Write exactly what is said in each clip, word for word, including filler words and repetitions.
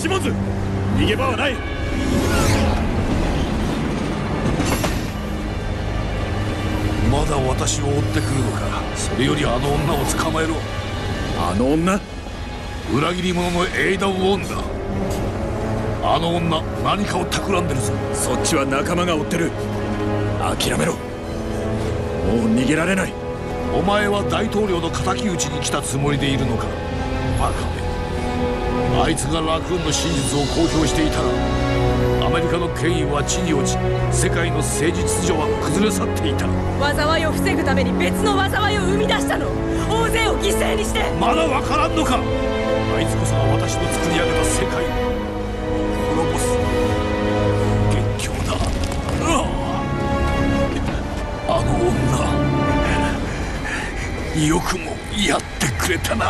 シモンズ、逃げ場はない。 まだ私を追ってくるのか。それよりあの女を捕まえろ。 あの女？ 裏切り者のエイダ・ウォンだ。あの女、何かを企んでるぞ。 そっちは仲間が追ってる。諦めろ。もう逃げられない。 お前は大統領の敵討ちに来たつもりでいるのか。バカめ。あいつがラクーンの真実を公表していたら、アメリカの権威は地に落ち、世界の政治秩序は崩れ去っていた。 災いを防ぐために別の災いを生み出したの。大勢を犠牲にして。 まだわからんのか。あいつこそが私の作り上げた世界を滅ぼす元凶だ。あの女、よくもやってくれたな。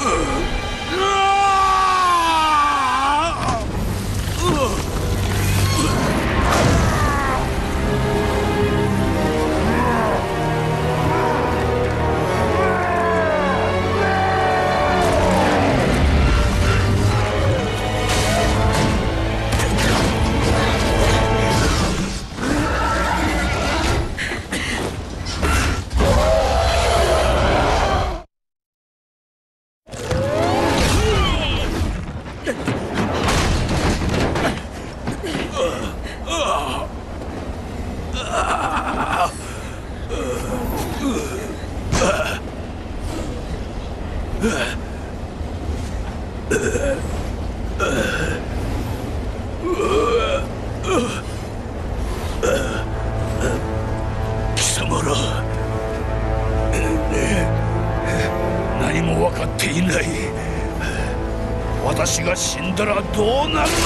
貴様ら、何も分かっていない。私が死んだらどうなるのか。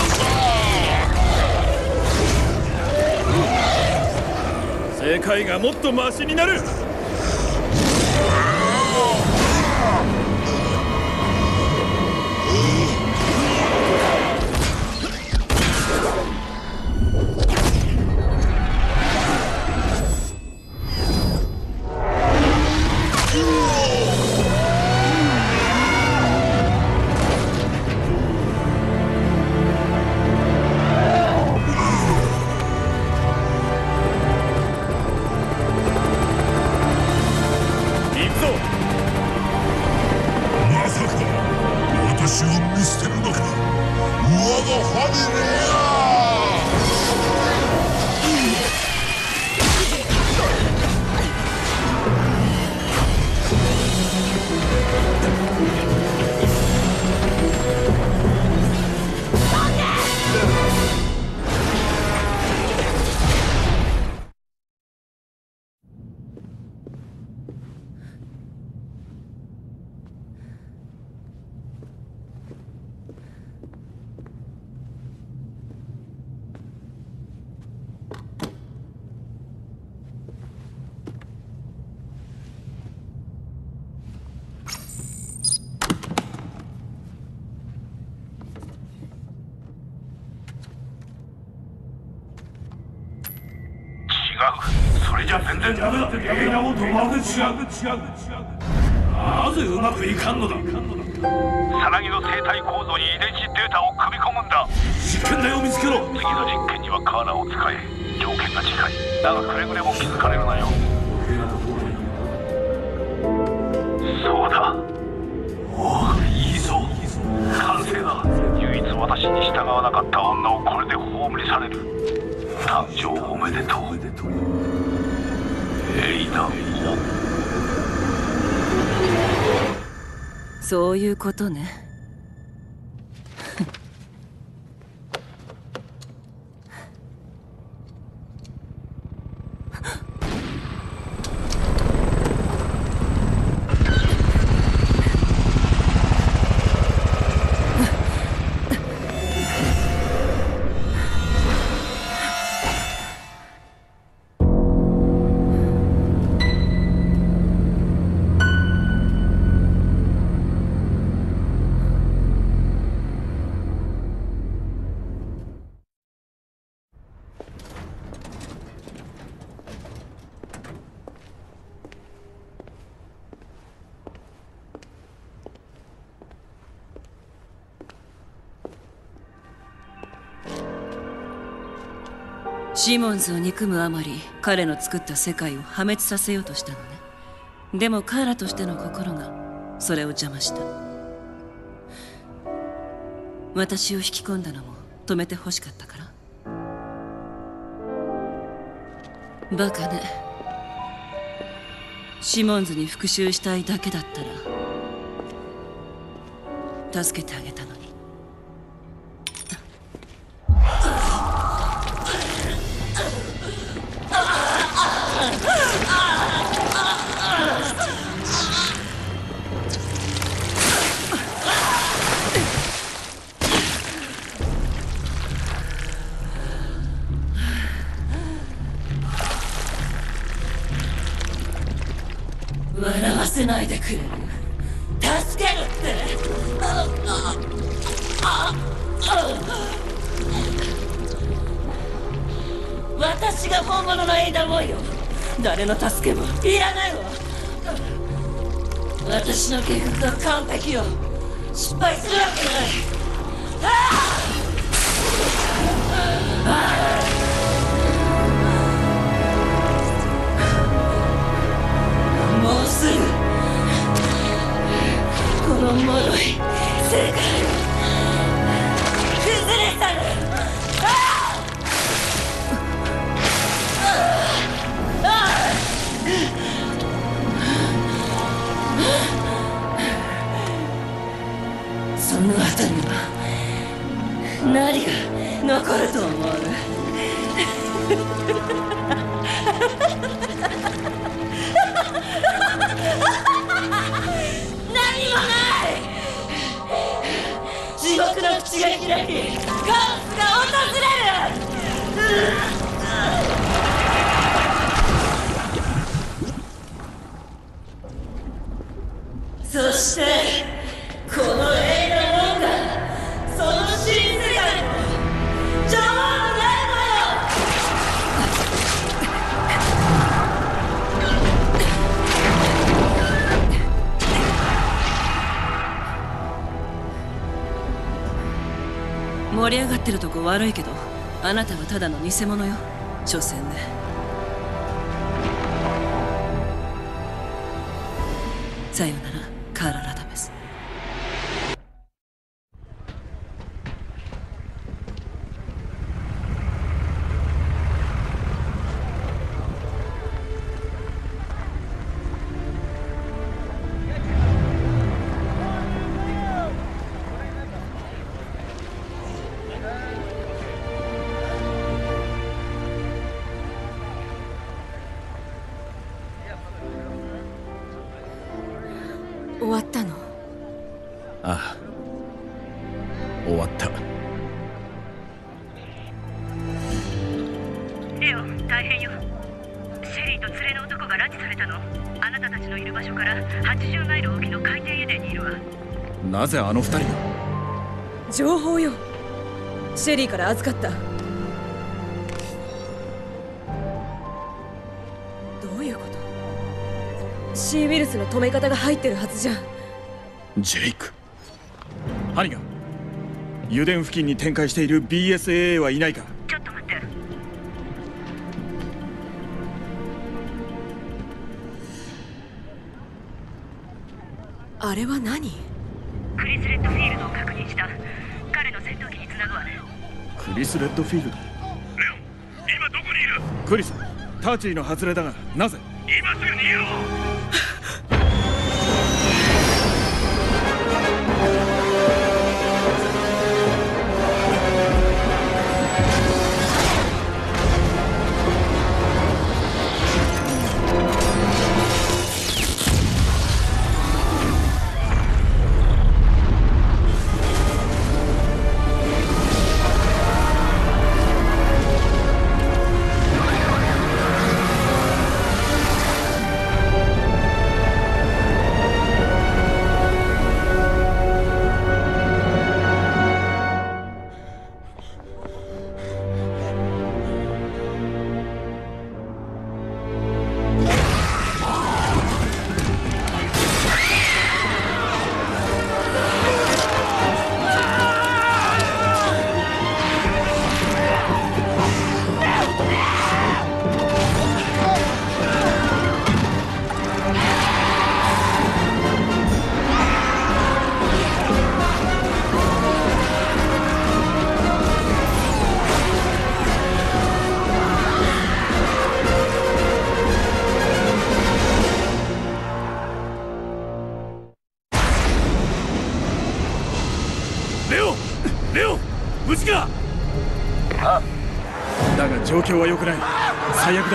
世界がもっとマシになる。 それじゃ全然ダメだ。エイダをとまるで違う。なぜうまくいかんのだ。 さなぎの生態構造に遺伝子データを組み込むんだ。 実験台を見つけろ。 次の実験にはカーナを使え。条件が近い。だがくれぐれも気づかれるなよ。そうだ。 おお、いいぞ。 完成だ。唯一私に従わなかった女をこれで葬りされる。誕生おめでとう。エイダ。 そういうことね。 シモンズを憎むあまり彼の作った世界を破滅させようとしたのね。でもカーラとしての心がそれを邪魔した。私を引き込んだのも止めて欲しかったから。バカね。シモンズに復讐したいだけだったら助けてあげたのに。笑わせないでくれる。助けるって。私が本物のエイダボーイよ。誰の助けもいらないわ。私の計画は完璧よ。失敗するわけない。もうすぐこの脆い世界崩れ去る。その後には何が残ると思う？何もない。地獄の口が開き、カオスが訪れる。そしてこのエイダモンがその新世界の女王になるのよ。盛り上がってるとこ悪いけど、あなたはただの偽物よ、所詮ね。さよなら、カーラ・ラダメス。終わったの？ ああ、終わった。 レオ、大変よ。シェリーと連れの男が拉致されたの。あなたたちのいる場所からはちじゅうマイル沖の海底油田にいるわ。 なぜあの二人が？ 情報よ。シェリーから預かった。どういうこと？シーウイルスの止め方が入ってるはずじゃん。 ジェイク、ハニガン、油田付近に展開している ビーエスエーエー はいないか？ ちょっと待って。 あれは何？ クリス・レッドフィールドを確認した。彼の戦闘機につなぐわね。 クリス・レッドフィールド。 レオン、今どこにいる？ クリス、ターチーの外れだが、なぜ？ 今すぐ逃げろ。 あだが状況は良くない。最悪だ。